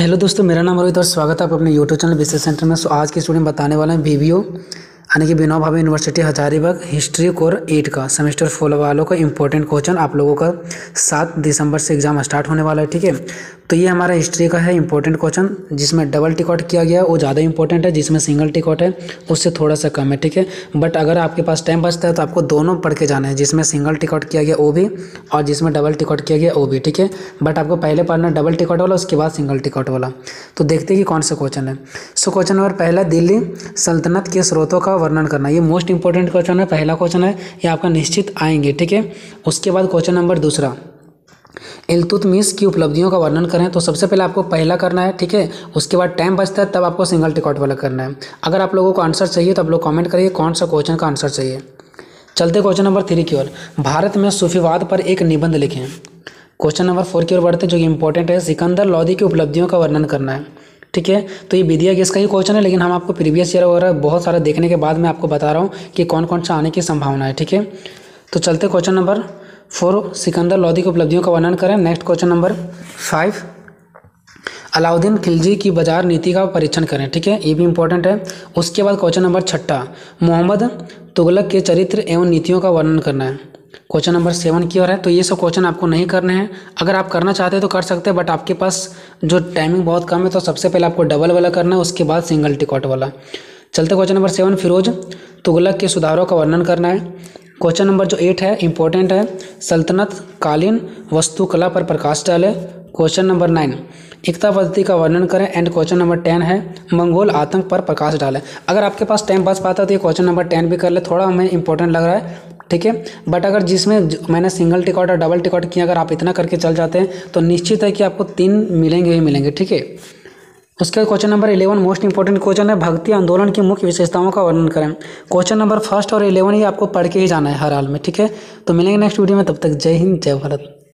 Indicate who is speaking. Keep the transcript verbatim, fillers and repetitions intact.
Speaker 1: Hello दोस्तों, मेरा नाम रोहित और स्वागत है आप अपने यूट्यूब चैनल बिजनेस सेंटर में। सो आज की स्टूडियो में बताने वाला है बीबीओ यानी कि Vinoba Bhave university Hazaribagh history core eight का सेमेस्टर फोर वालों का इंपॉर्टेंट क्वेश्चन आप लोगों का सात दिसंबर से एग्जाम स्टार्ट होने वाला है। ठीक है, तो ये हमारा हिस्ट्री का है इंपॉर्टेंट क्वेश्चन, जिसमें डबल टिकट किया गया वो ज़्यादा इंपॉर्टेंट है, जिसमें सिंगल टिकट है उससे थोड़ा सा कम है। ठीक है, बट अगर आपके पास टाइम बचता है तो आपको दोनों पढ़ के जाना है, जिसमें सिंगल टिकट किया गया वो भी और जिसमें डबल टिकट किया गया वो भी। ठीक है, बट आपको पहले पढ़ना डबल टिकट वाला, उसके बाद सिंगल टिकट वाला। तो देखते हैं कि कौन सा क्वेश्चन है। सो क्वेश्चन नंबर पहला, दिल्ली सल्तनत के स्रोतों का वर्णन करना। ये मोस्ट इंपॉर्टेंट क्वेश्चन है, पहला क्वेश्चन है, ये आपका निश्चित आएंगे। ठीक है, उसके बाद क्वेश्चन नंबर दूसरा, इल्तुतमिश की उपलब्धियों का वर्णन करें। तो सबसे पहले आपको पहला करना है। ठीक है, उसके बाद टाइम बचता है तब आपको सिंगल टिकट वाला करना है। अगर आप लोगों को आंसर चाहिए तो आप लोग कमेंट करिए कौन सा क्वेश्चन का आंसर चाहिए। चलते क्वेश्चन नंबर थ्री की ओर, भारत में सूफीवाद पर एक निबंध लिखें। क्वेश्चन नंबर फोर की ओर बढ़ते हैं, जो कि इंपॉर्टेंट है, सिकंदर लोदी की उपलब्धियों का वर्णन करना है। ठीक है, तो ये विदिया गेस का ही क्वेश्चन है, लेकिन हम आपको प्रीवियस ईयर वगैरह बहुत सारा देखने के बाद मैं आपको बता रहा हूँ कि कौन कौन सा आने की संभावना है। ठीक है, तो चलते question number four, Sikandar Lodi की उपलब्धियों का वर्णन करें। Next question number five, Alauddin Khilji की बाजार नीति का परीक्षण करें। ठीक है, ये भी इंपॉर्टेंट है। उसके बाद क्वेश्चन नंबर छठा, मोहम्मद तुगलक के चरित्र एवं नीतियों का वर्णन करना है। क्वेश्चन नंबर सेवन की ओर है। तो ये सब क्वेश्चन आपको नहीं करने हैं, अगर आप करना चाहते हैं तो कर सकते हैं, बट आपके पास जो टाइमिंग बहुत कम है, तो सबसे पहले आपको डबल वाला करना है, उसके बाद सिंगल टिकट वाला। चलते question number seven, Firoz Tughlaq के सुधारों का वर्णन करना है। क्वेश्चन नंबर जो एट है इंपॉर्टेंट है, सल्तनत कालीन वास्तुकला पर प्रकाश डाले। क्वेश्चन नंबर नाइन, एकता पद्धति का वर्णन करें। एंड क्वेश्चन नंबर टेन है, मंगोल आतंक पर प्रकाश डालें। अगर आपके पास टाइम बच पाता है तो ये क्वेश्चन नंबर टेन भी कर ले, थोड़ा हमें इंपॉर्टेंट लग रहा है। ठीक है, बट अगर जिसमें मैंने सिंगल टिकट और डबल टिकट किया, अगर आप इतना करके चल जाते हैं तो निश्चित है कि आपको तीन मिलेंगे ही मिलेंगे। ठीक है, उसके बाद question number eleven, most important question है, भक्ति आंदोलन की मुख्य विशेषताओं का वर्णन करें। क्वेश्चन नंबर फर्स्ट और इलेवन ये आपको पढ़ के ही जाना है हर हाल में। ठीक है, तो मिलेंगे नेक्स्ट वीडियो में, तब तक जय हिंद जय भारत।